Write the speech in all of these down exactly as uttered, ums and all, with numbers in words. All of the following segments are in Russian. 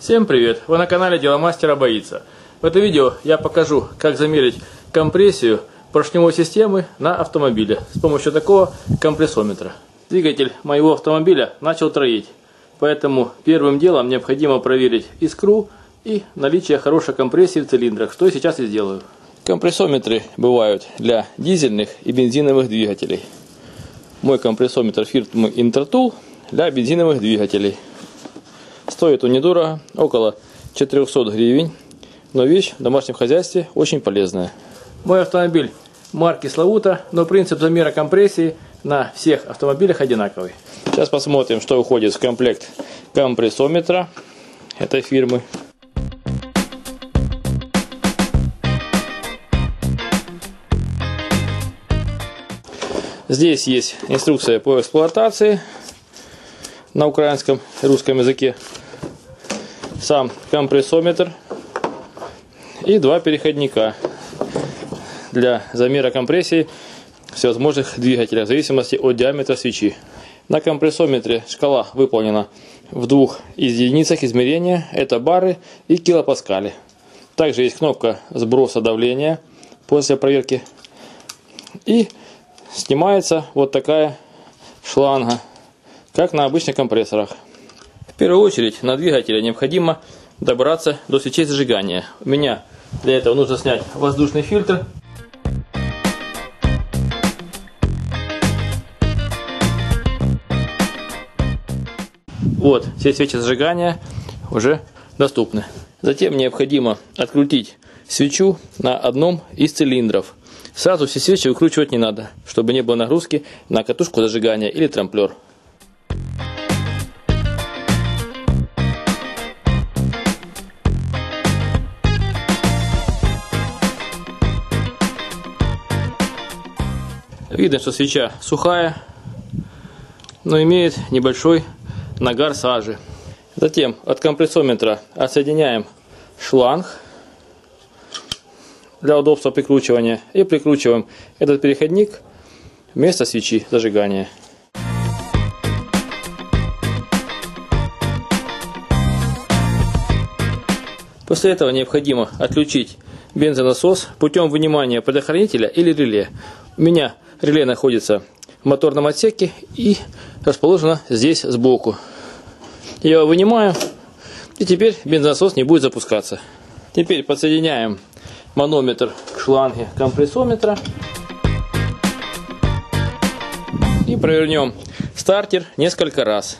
Всем привет! Вы на канале Деломастера Боится. В этом видео я покажу, как замерить компрессию поршневой системы на автомобиле с помощью такого компрессометра. Двигатель моего автомобиля начал троить, поэтому первым делом необходимо проверить искру и наличие хорошей компрессии в цилиндрах, что я сейчас и сделаю. Компрессометры бывают для дизельных и бензиновых двигателей. Мой компрессометр фирмы Intertool для бензиновых двигателей. Стоит он недорого, около четырёхсот гривен, но вещь в домашнем хозяйстве очень полезная. Мой автомобиль марки Славута, но принцип замера компрессии на всех автомобилях одинаковый. Сейчас посмотрим, что входит в комплект компрессометра этой фирмы. Здесь есть инструкция по эксплуатации на украинском и русском языке, сам компрессометр и два переходника для замера компрессии всевозможных двигателей в зависимости от диаметра свечи. На компрессометре шкала выполнена в двух единицах измерения, это бары и килопаскали. Также есть кнопка сброса давления после проверки и снимается вот такая шланга, как на обычных компрессорах. В первую очередь на двигателе необходимо добраться до свечей зажигания. У меня для этого нужно снять воздушный фильтр. Вот, все свечи зажигания уже доступны. Затем необходимо открутить свечу на одном из цилиндров. Сразу все свечи выкручивать не надо, чтобы не было нагрузки на катушку зажигания или трамплер. Видно, что свеча сухая, но имеет небольшой нагар сажи. Затем от компрессометра отсоединяем шланг для удобства прикручивания и прикручиваем этот переходник вместо свечи зажигания. После этого необходимо отключить бензонасос путем вынимания предохранителя или реле. У меня реле находится в моторном отсеке и расположено здесь сбоку. Я его вынимаю, и теперь бензонасос не будет запускаться. Теперь подсоединяем манометр к шланге компрессометра и провернем стартер несколько раз.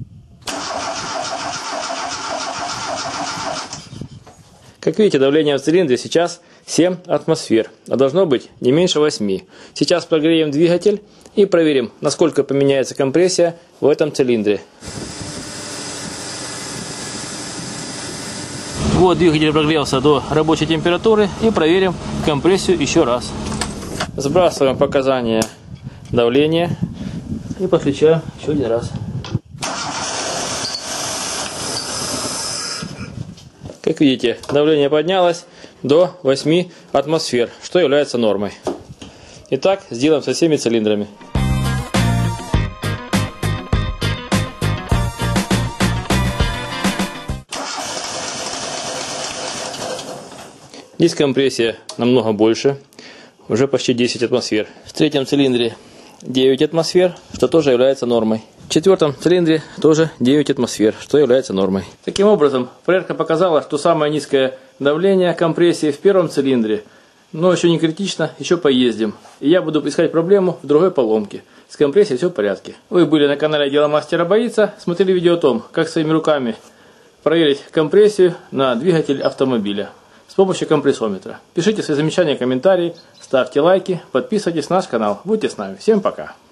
Как видите, давление в цилиндре сейчас семь атмосфер, а должно быть не меньше восьми. Сейчас прогреем двигатель и проверим, насколько поменяется компрессия в этом цилиндре. Вот двигатель прогрелся до рабочей температуры и проверим компрессию еще раз. Сбрасываем показания давления и подключаем еще один раз. Как видите, давление поднялось до восьми атмосфер, что является нормой. Итак, сделаем со всеми цилиндрами. Здесь компрессия намного больше, уже почти десять атмосфер. В третьем цилиндре девять атмосфер, что тоже является нормой. В четвертом цилиндре тоже девять атмосфер, что является нормой. Таким образом, проверка показала, что самое низкое давление компрессии в первом цилиндре, но еще не критично, еще поездим. И я буду искать проблему в другой поломке. С компрессией все в порядке. Вы были на канале Деломастера Боится, смотрели видео о том, как своими руками проверить компрессию на двигатель автомобиля с помощью компрессометра. Пишите свои замечания, комментарии, ставьте лайки, подписывайтесь на наш канал. Будьте с нами. Всем пока!